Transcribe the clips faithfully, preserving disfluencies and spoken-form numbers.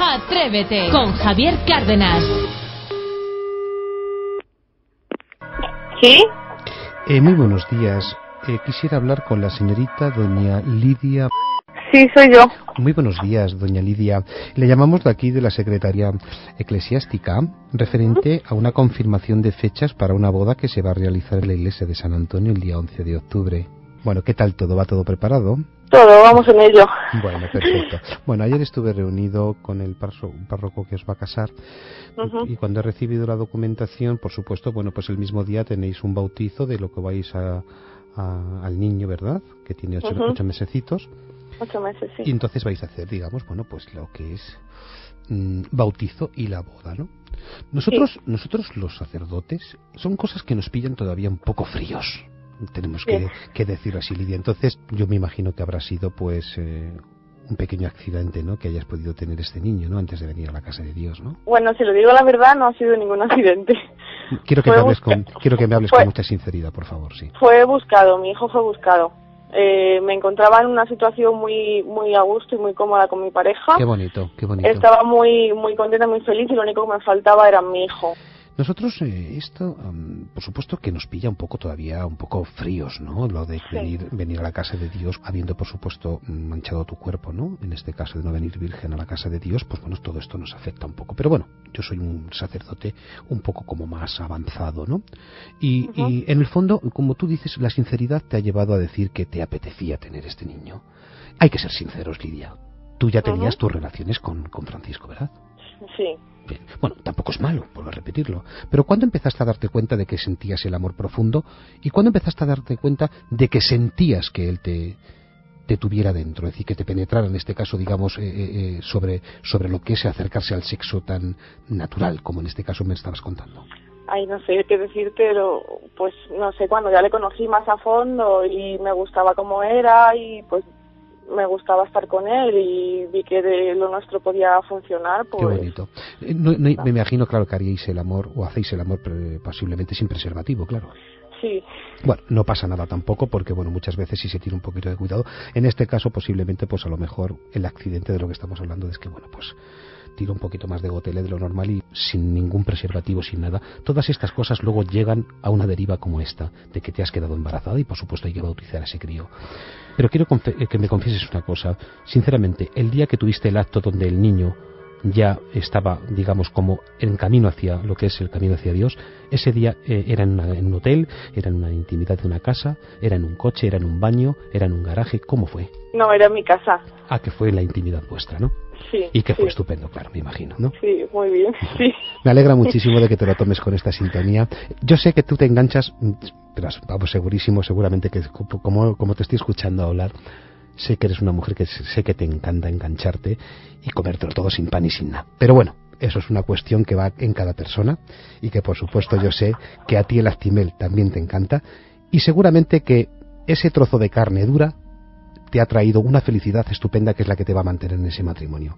Atrévete con Javier Cárdenas. ¿Sí? Eh, muy buenos días. Eh, quisiera hablar con la señorita doña Lidia. Sí, soy yo. Muy buenos días, doña Lidia. Le llamamos de aquí de la Secretaría Eclesiástica referente a una confirmación de fechas para una boda que se va a realizar en la iglesia de San Antonio el día once de octubre. Bueno, ¿qué tal todo? ¿Va todo preparado? Todo, vamos en ello. Bueno, perfecto. Bueno, ayer estuve reunido con el párroco que os va a casar uh-huh. y cuando he recibido la documentación, por supuesto, bueno, pues el mismo día tenéis un bautizo de lo que vais a, a al niño, ¿verdad? Que tiene ocho, uh-huh. ocho mesecitos. Ocho meses, sí. Y entonces vais a hacer, digamos, bueno, pues lo que es mmm, bautizo y la boda, ¿no? Nosotros, sí. nosotros los sacerdotes, son cosas que nos pillan todavía un poco fríos. Tenemos que, que decirlo así, Lidia. Entonces, yo me imagino que habrá sido, pues, eh, un pequeño accidente, ¿no? Que hayas podido tener este niño, ¿no? Antes de venir a la casa de Dios, ¿no? Bueno, si lo digo la verdad, no ha sido ningún accidente. Quiero que, me hables, con, quiero que me hables fue, con mucha sinceridad, por favor, sí. Fue buscado, mi hijo fue buscado. Eh, me encontraba en una situación muy muy a gusto y muy cómoda con mi pareja. Qué bonito, qué bonito. Estaba muy muy contenta, muy feliz y lo único que me faltaba era mi hijo. Nosotros, eh, esto, um, por supuesto que nos pilla un poco todavía, un poco fríos, ¿no? Lo de sí. venir venir a la casa de Dios, habiendo, por supuesto, manchado tu cuerpo, ¿no? En este caso de no venir virgen a la casa de Dios, pues bueno, todo esto nos afecta un poco. Pero bueno, yo soy un sacerdote un poco como más avanzado, ¿no? Y, uh-huh. y en el fondo, como tú dices, la sinceridad te ha llevado a decir que te apetecía tener este niño. Hay que ser sinceros, Lidia. Tú ya tenías uh-huh. tus relaciones con, con Francisco, ¿verdad? Sí. Bien. Bueno, tampoco es malo, vuelvo a repetirlo. Pero ¿cuándo empezaste a darte cuenta de que sentías el amor profundo? ¿Y cuándo empezaste a darte cuenta de que sentías que él te, te tuviera dentro? Es decir, que te penetrara, en este caso, digamos, eh, eh, sobre, sobre lo que es acercarse al sexo tan natural, como en este caso me estabas contando. Ay, no sé qué decirte, pero pues no sé, cuando ya le conocí más a fondo y me gustaba cómo era y pues me gustaba estar con él y vi que de lo nuestro podía funcionar, pues... Qué bonito. No, no, no. Me imagino, claro, que haríais el amor, o hacéis el amor eh, posiblemente sin preservativo, claro. Sí. Bueno, no pasa nada tampoco, porque, bueno, muchas veces sí se tiene un poquito de cuidado. En este caso, posiblemente, pues a lo mejor el accidente de lo que estamos hablando es que, bueno, pues tira un poquito más de gotele de lo normal y sin ningún preservativo, sin nada. Todas estas cosas luego llegan a una deriva como esta, de que te has quedado embarazada y, por supuesto, hay que bautizar a ese crío. Pero quiero que me confieses una cosa. Sinceramente, el día que tuviste el acto donde el niño ya estaba, digamos, como en camino hacia lo que es el camino hacia Dios, ese día eh, era en, una, en un hotel, era en una intimidad de una casa, era en un coche, era en un baño, era en un garaje. ¿Cómo fue? No, era en mi casa. Ah, que fue en la intimidad vuestra, ¿no? Sí. Y que sí. fue estupendo, claro, me imagino, ¿no? Sí, muy bien, sí. Me alegra muchísimo de que te lo tomes con esta sintonía. Yo sé que tú te enganchas, pero vamos, segurísimo, seguramente que como, como te estoy escuchando hablar, sé que eres una mujer que sé que te encanta engancharte y comértelo todo sin pan y sin nada. Pero bueno, eso es una cuestión que va en cada persona y que por supuesto yo sé que a ti el actimel también te encanta y seguramente que ese trozo de carne dura te ha traído una felicidad estupenda que es la que te va a mantener en ese matrimonio.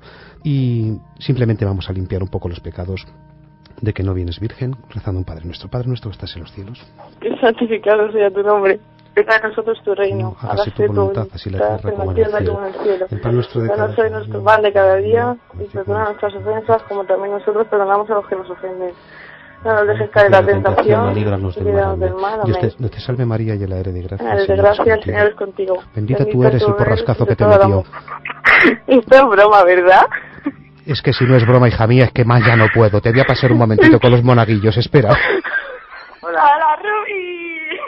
Y simplemente vamos a limpiar un poco los pecados de que no vienes virgen, rezando un Padre Nuestro. Padre Nuestro que estás en los cielos. Que santificado sea tu nombre. Venga a nosotros tu reino. No, hágase tu voluntad, así en la tierra como en el cielo. El pan nuestro de cada día. Danos nuestro pan de cada día y perdona nuestras ofensas como también nosotros perdonamos a los que nos ofenden. No nos dejes caer en la tentación, líbranos del mal. Dios te, te salve María, llena eres de gracia. Eres de gracia, el Señor es contigo. Bendita tú eres el porrascazo que te metió. Esto es broma, ¿verdad? Es que si no es broma, hija mía, es que más ya no puedo. Te voy a pasar un momentito con los monaguillos, espera. Hola, hola, Ruby.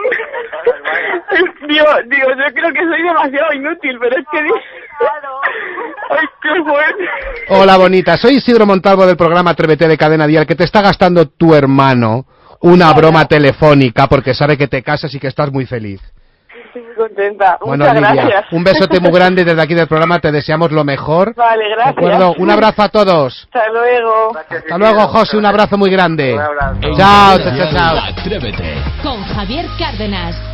Digo, digo, yo creo que soy demasiado inútil, pero es que... ¡Ay, qué bueno! Hola, bonita. Soy Isidro Montalvo del programa Atrévete de Cadena Dial, que te está gastando tu hermano una Hola. broma telefónica porque sabe que te casas y que estás muy feliz. Estoy muy contenta. Bueno, Muchas Lidia, gracias. Un besote muy grande desde aquí del programa. Te deseamos lo mejor. Vale, gracias. ¿De acuerdo? Un abrazo a todos. Hasta luego. Gracias, Hasta luego, José. Un abrazo muy grande. Un abrazo. Chao, chao, chao. Atrévete con Javier Cárdenas.